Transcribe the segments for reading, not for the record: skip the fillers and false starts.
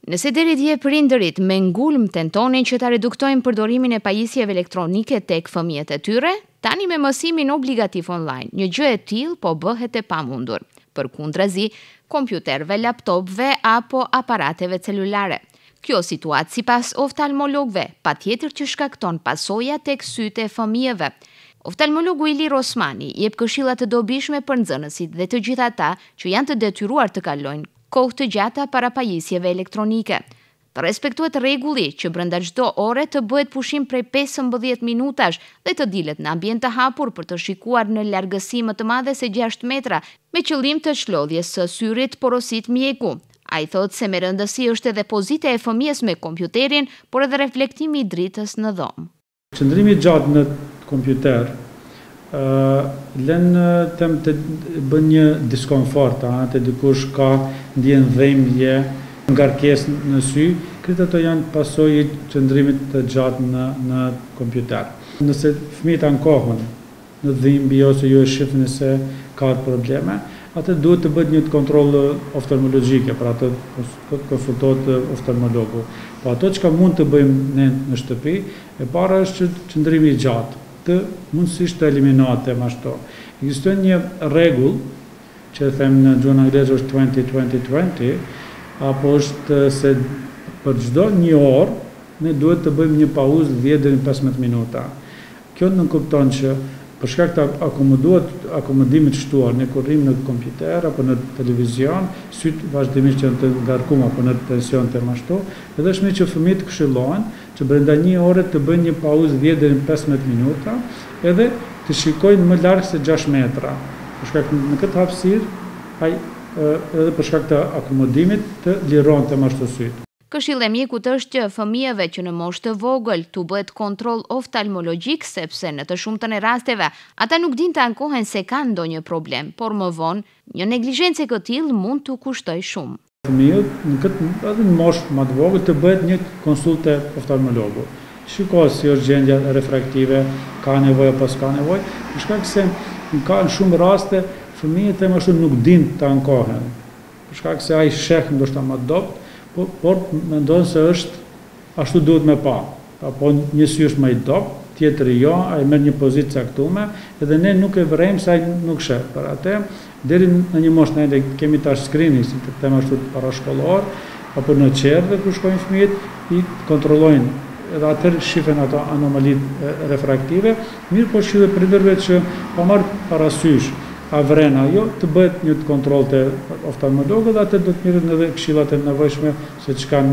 Nëse deri dje prindërit me ngulm tentonin që ta reduktojnë përdorimin e pajisjeve elektronike tek fëmijët e tyre, tani me mësimin obligativ online, një gjë e tillë po bëhet e pamundur. Përkundrazi, kompjuterëve, laptopëve apo aparateve celulare. Kjo situatë sipas oftalmologëve patjetër që shkakton pasoja tek sytë e fëmijëve. Oftalmologu Ilir Osmani jep këshilla të dobishme për nxënësit dhe të gjithë ata që janë të detyruar të kalojnë kohë të gjata para pajisjeve elektronike. Të respektohet rregulli që brenda çdo ore të bëhet pushim prej 15 minutash dhe të dilet në ambient të hapur për të shikuar në largësi më të madhe se 6 metra, me qëllim të çlodhjes së syrit porosit mjeku. Ai thotë se me rëndësi është edhe pozita e fëmijës me kompjuterin, por edhe reflektimi i dritës në dhomë. Qëndrimi gjatë në kompjuter lënë të bën një diskomfort, të dikush ka ndjen dhimbje, ngarkesë në sy, këtë ato janë pasojë qëndrimit të gjatë në kompjuter. Nëse fëmijët ankohen në dhimbje ose ju e shihni se ka probleme, atë duhet të bëhet një kontroll oftalmologjike, për atë konsultohet oftalmologu. Po ato që mund të bëjmë ne në shtëpi, e para është qëndrimi i gjatë, të mundësisht të eliminate më ashtu. Ekziston një rregull që them në gjuhën angleze është 20-20-20, apo është se për çdo një orë ne duhet të bëjmë një pauzë 10 deri në 15 minuta. Kjo nuk kupton që për shkak të akomodimit shtuar ne kur rrim në kompjuter apo në televizion, syt vazhdimisht janë të ngarkuar apo në tension të ashtu, edhe është mirë që fëmijët këshillohen që brenda një ore të bëjnë një pauzë 10 deri në 15 minuta, edhe të shikojnë më larg se 6 metra. Për shkak në këtë hapësirë, edhe për shkak të akomodimit të lironte më ashtu syt. Këshilli i mjekut është që fëmijëve që në moshë të vogël tu bëhet kontroll oftalmologjik, sepse në të shumtën e rasteve ata nuk dinë të ankohen se kanë ndonjë problem, por më vonë një neglizhencë e këtill mund t'u kushtoj shumë. Fëmijët edhe në moshë më të vogël të bëhet një konsultë oftalmologu. Shikohet si është gjendja refraktive, ka nevojë apo s'ka nevojë, për shkak se në shumë raste fëmijët më ashtu nuk dinë të ankohen. Për shkak se ai sheh ndoshta më dobët, por mendon se është ashtu duhet me pa. Apo një sy është më i dobët, tjetri jo, ai merr një pozitë caktuar, edhe ne nuk e vrejmë se ai nuk sheh. Për atë deri në një moshë ne kemi touch screening, si të them ashtu parashkollor, apo në qerdhe kur shkojnë fëmijët, i kontrollojnë. Edhe atëherë shifen ato anomalitë refraktive, mirë po shihë prindërve që pa marrë parasysh a vren ajo, të bëhet një kontroll të oftalmologët dhe atë do të mirën edhe këshillat e nevojshme se çka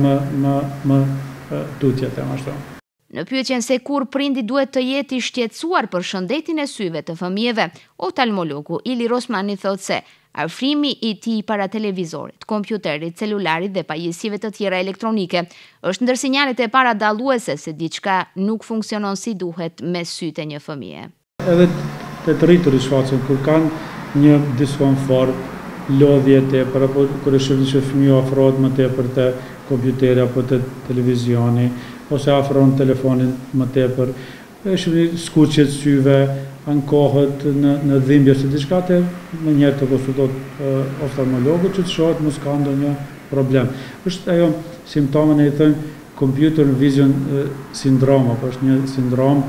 më tutje them ashtu. Në pyetjen se kur prindi duhet të jetë i shqetësuar për shëndetin e syve të fëmijëve, oftalmologu Ilir Osmani thotë se afrimi i tij para televizorit, kompjuterit, celularit dhe pajisjeve të tjera elektronike është ndër sinjalet e para dalluese se diçka nuk funksionon si duhet me sytë e një fëmije. Edhe të rriturit shfaqen kur kanë një diskomfort, lodhje tepër, apo kur e shohin që fëmiu afrohet më tepër te kompjuteri apo te televizioni, ose afron telefonin më tepër, e shohin skuqjet syve, ankohet në dhimbje ose diçka, më njëherë të konsultohet oftalmologu që të shohet mos ka ndonjë problem. Është ajo simptomin e i thënë computer vision syndrome, apo është një sindrom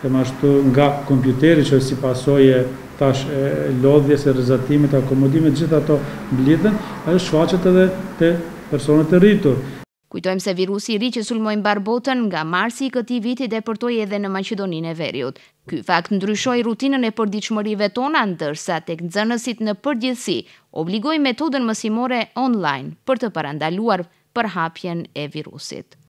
nga kompjuteri që si pasojë tash lodhjes e rrezatimit, akomodimit, gjithë ato mblidhen, ajo shfaqet edhe te personat e rritur. Kujtojmë se virusi i ri që sulmoi mbar botën nga marsi i këtij viti depërtoi edhe në Maqedoninë e Veriut. Ky fakt ndryshoi rutinën e përditshmërive tona, ndërsa tek nxënësit në përgjithësi obligoi metodën mësimore online për të parandaluar përhapjen e virusit.